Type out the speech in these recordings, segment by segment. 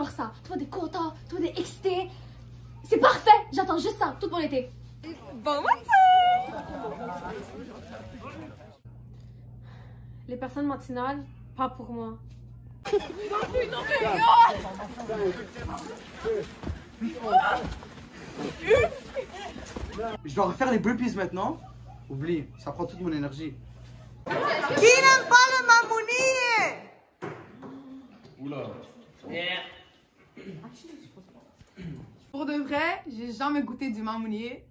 j'adore ça. Toi, t'es content, toi, t'es excité. C'est parfait, j'attends juste ça, tout mon été. Bon matin! Les personnes matinales, pas pour moi. Je dois refaire les burpees maintenant. Oublie, ça prend toute mon énergie. Qui n'aime pas le mamouni? Oula. Pour de vrai, j'ai jamais goûté du mamounier,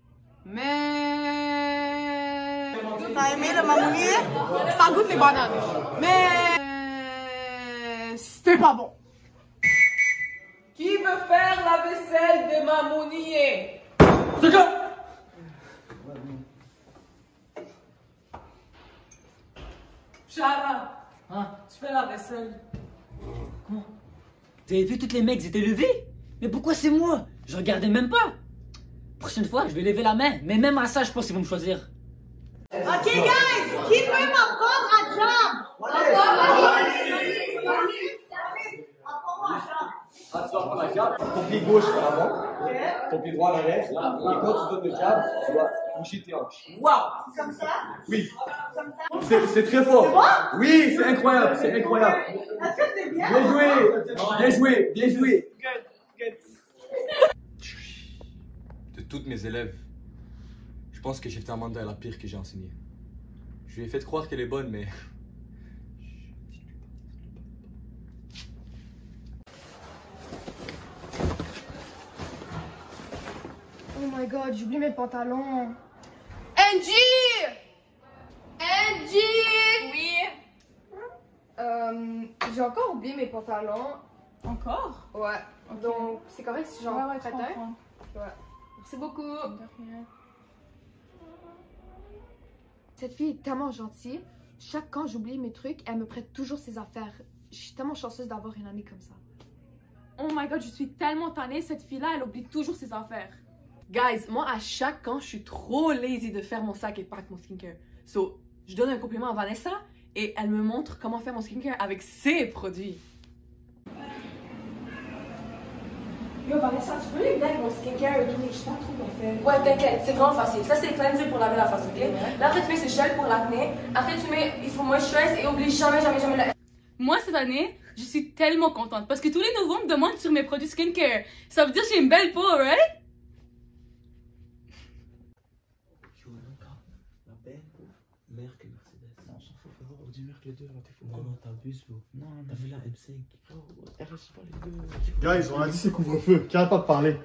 mais... T'as aimé le mamounier? Ça goûte les bananes, mais... c'était pas bon. Qui veut faire la vaisselle de mamounier? Chara, tu fais la vaisselle. Comment? Vous avez vu, toutes les mecs étaient levés? Mais pourquoi c'est moi? Je regardais même pas. Prochaine fois, je vais lever la main. Mais même à ça, je pense qu'ils vont me choisir. Ok, guys, qui peut m'apprendre à job? Ah, tu vas prendre la jab, ton pied gauche en avant, ton pied droit à l'arrière, et quand tu donnes le jab, tu dois bouger tes hanches. Wow! Comme ça? Oui. Comme ça? C'est très fort. C'est moi? Oui, c'est incroyable, c'est incroyable. Est-ce que c'est bien? Bien joué, bien joué, bien joué. De toutes mes élèves, je pense que Chef Amanda est la pire que j'ai enseignée. Je lui ai fait croire qu'elle est bonne, mais... Oh my god, j'oublie mes pantalons. Angie! Angie! Oui? J'ai encore oublié mes pantalons. Encore? Ouais. Ok. Donc, c'est correct si j'en prête un? comprends. Ouais. Merci beaucoup. De rien. Cette fille est tellement gentille. Chaque quand j'oublie mes trucs, elle me prête toujours ses affaires. Je suis tellement chanceuse d'avoir une amie comme ça. Oh my god, je suis tellement tannée. Cette fille-là, elle oublie toujours ses affaires. Guys, moi à chaque camp, je suis trop lazy de faire mon sac et pack mon skincare. So, je donne un compliment à Vanessa et elle me montre comment faire mon skincare avec ses produits. Yo, Vanessa, tu peux l'aider avec mon skincare et tout, mais je sais pas trop quoi faire. Ouais, t'inquiète, c'est vraiment facile. Ça, c'est cleanser pour laver la face, ok? Là, après, tu mets ce gel pour l'acné. Après, tu mets, il faut moisturize et oublie jamais, jamais, jamais la... Moi, cette année, je suis tellement contente parce que tous les nouveaux me demandent sur mes produits skincare. Ça veut dire que j'ai une belle peau, right? La belle peau, meilleure que Mercedes. Non, on s'en fout, frérot. On dit meilleur que les deux, là, t'es fou. Non, non, t'abuses, bro. Non, t'as vu la M5. Elle reste pas les deux. Guys, on a dit c'est couvre-feu. Qui arrête pas de parler?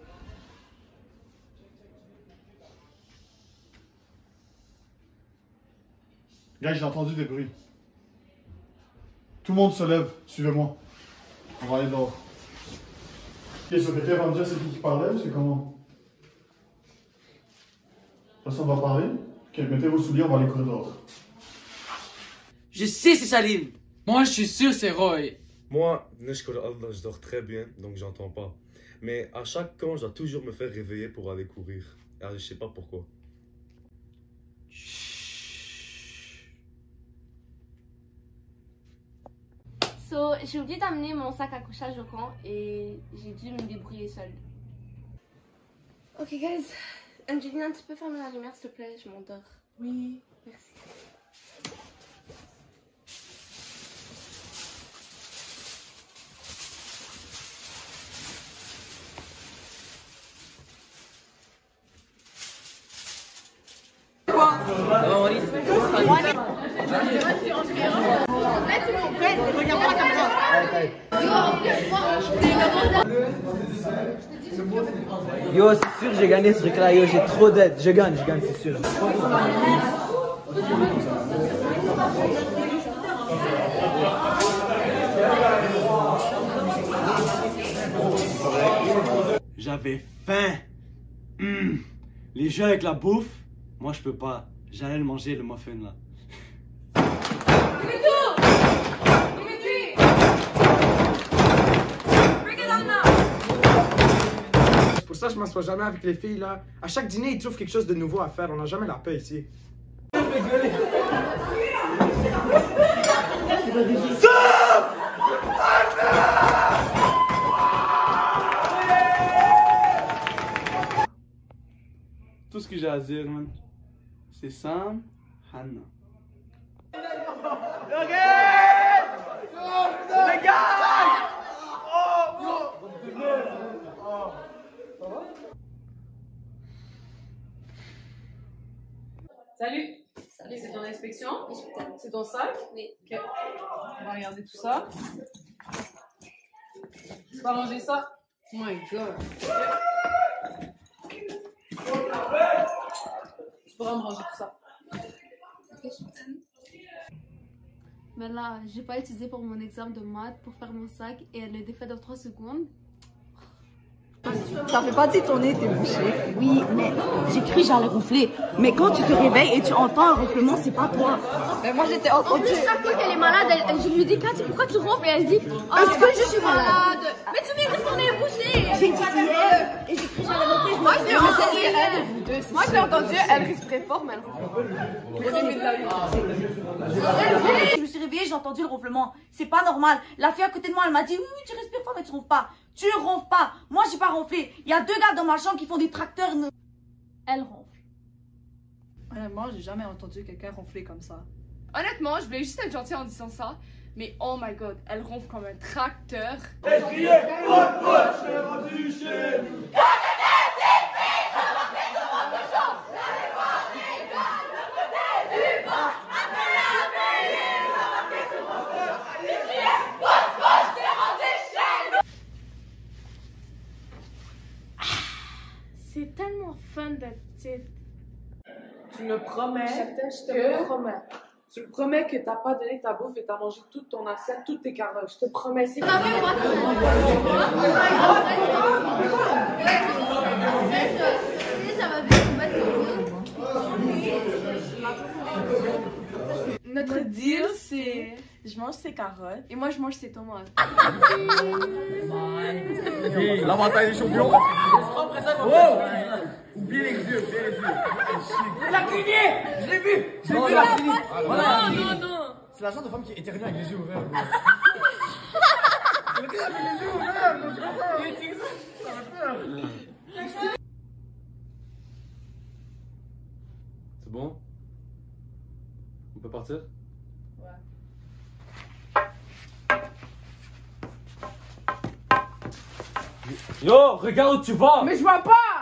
Guys, j'ai entendu des bruits. Tout le monde se lève. Suivez-moi. On va aller dehors. Ok, so quelqu'un va me dire c'est qui parlait ou c'est comment? Personne va parler? Ok, mettez vos souliers, on va aller courir dehors. Je sais, c'est Salim. Moi, je suis sûr, c'est Roy. Moi, Nishkor Allah, je dors très bien, donc j'entends pas. Mais à chaque camp, je dois toujours me faire réveiller pour aller courir. Alors, je sais pas pourquoi. So, j'ai oublié d'amener mon sac à couchage au camp et j'ai dû me débrouiller seule. Ok, guys. Angelina, tu peux fermer la lumière, s'il te plaît? Je m'endors. Oui. Merci. Yo, c'est sûr, j'ai gagné ce truc-là. Yo, j'ai trop d'aide. Je gagne, c'est sûr. J'avais faim. Les jeux avec la bouffe, moi je peux pas. J'allais le manger, le muffin là. C'est pour ça que je m'assois jamais avec les filles là. À chaque dîner, ils trouvent quelque chose de nouveau à faire. On n'a jamais la paix ici. que j'ai à dire, man. C'est Sam, Hannah. Les gars! Salut! Salut, c'est ton inspection? C'est ton sac? Oui. Ok. On va regarder tout ça. Tu vas ranger ça? Oh my god. Tu pourras me ranger tout ça. Mais là, j'ai pas étudié pour mon examen de maths pour faire mon sac et elle le défait dans 3 secondes. Ça fait pas dire ton nez t'es bouché. Oui, mais j'ai cru que j'allais ronfler. Mais quand tu te réveilles et tu entends un ronflement, c'est pas toi. Mais moi j'étais En plus, chaque fois qu'elle est malade, je lui dis Cathy, pourquoi tu ronfles? Et elle dit est-ce que je suis malade? Mais tu dis que ton nez est bouché. J'ai dit hier et j'ai cru que j'allais ronfler. Moi je l'ai entendu, Moi je l'ai entendu, elle respirait fort, mais elle Je me suis réveillée, j'ai entendu le ronflement. C'est pas normal. La fille à côté de moi, elle m'a dit oui, tu respires fort, mais tu ronfles pas. Tu ronfles pas. Moi, j'ai pas ronflé. Il y a 2 gars dans ma chambre qui font des tracteurs. Elle ronfle. Honnêtement, j'ai jamais entendu quelqu'un ronfler comme ça. Honnêtement, je voulais juste être gentille en disant ça. Mais oh my god, elle ronfle comme un tracteur. C'est tellement fun d'être petite. Tu me promets Tu me promets que t'as pas donné ta bouffe et t'as mangé toute ton assiette, toutes tes carottes. Je te promets. C'est Notre deal, c'est je mange ses carottes et moi je mange ses tomates. L'avantage des champions. Oubliez les yeux, La clinique! Je l'ai vu! Je l'ai vu la clinique! Non! C'est la genre de femme qui est éternelle avec les yeux ouverts. Le gars avec les yeux ouverts! Il est tiré ça va peur! C'est bon? On peut partir? Ouais. Yo, regarde où tu vas! Mais je vois pas!